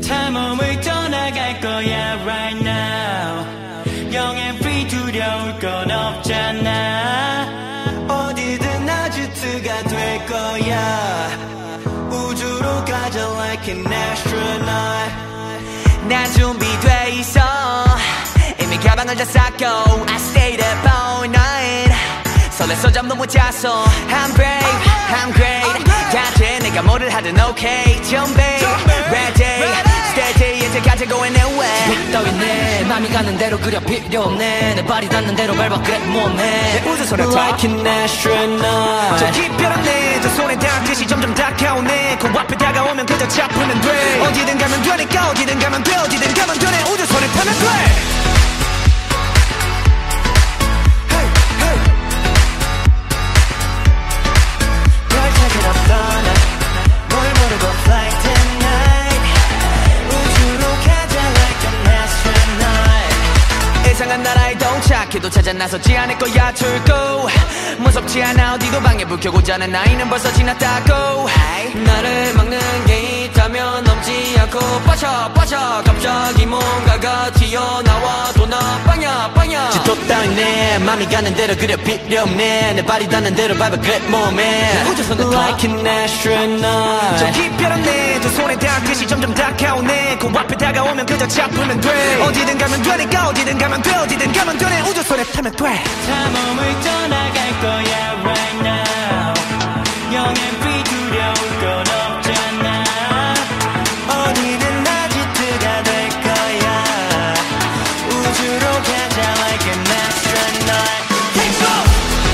다 몸을 떠나갈 거야 right now. 영앤 free 두려울 건 없잖아. 어디든 아지트가 될 거야. 우주로 가자 like an astronaut. 난 준비돼 있어. 이미 가방을 다 쌌고 I stayed up all night. 설레서 잠도 못 잤어. I'm brave, I'm great. 같아 내가 뭐를 하든 okay. 준비, ready, steady. 이제 가자고 해 내 way. 따윈 내 맘이 가는 대로 그려 필요 없네. 내 발이 닿는 대로 밟아 그래 몸에. 내 우주선에 like an astronaut. 저 깊이란 내 두 손에 닿듯이 점점 다가오네. 그 앞에 다가오면 그저 잡으면 돼. 어디든 가면 되니까 어디든 가면 돼. 어디든 가면 되네. 우주선에 타면 돼. 이상한 나라에 도착해도 찾아 나서지 않을 거야 출구. 무섭지 않아 어디도 방해 불 켜고자 하는 나이는 벌써 지났다고. 나를 막는 게 있다면 넘지 않고 빠져 갑자기 뭔가가 튀어나와 또 나 빵야 지도 따윈 내 맘이 가는 대로 그려 필요 없네. 내 발이 닿는 대로 밟아 그래 몸에. 우주선에 like an astronaut. 저 깊이란 내 두 손에 닿듯이 점점 다가오네. 그 앞에 다가오면 그저 잡으면 돼. 어디든 가면 되니까 어디든 가면 돼. 어디든 가면 되네. 우주선에 타면 돼. 다 몸을 떠나갈 거야 right now. 영앤 free 두려울 건 없잖아. 어디든 아지트가 될 거야. 우주로 가자 like an astronaut. Take off!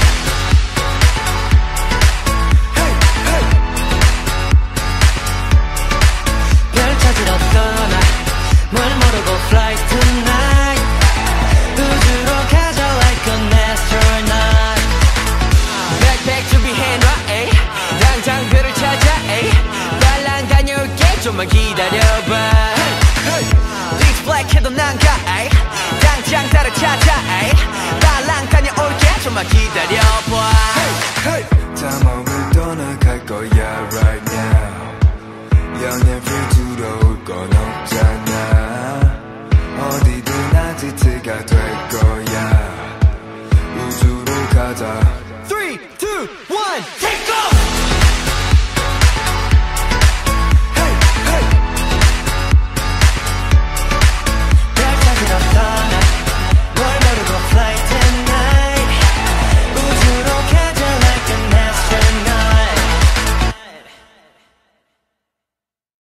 Hey, hey. 별 찾으러 떠나 뭘 모르고 fly tonight. 우주로 가자 like an astronaut. Backpack 준비해놔 에이. 당장 별을 찾아 에이. 빨랑 다녀올게 좀만 기다려봐. This black 해도 난 가 에이. 당장 따라 찾아 에이. 빨랑 다녀올게 좀만 기다려봐.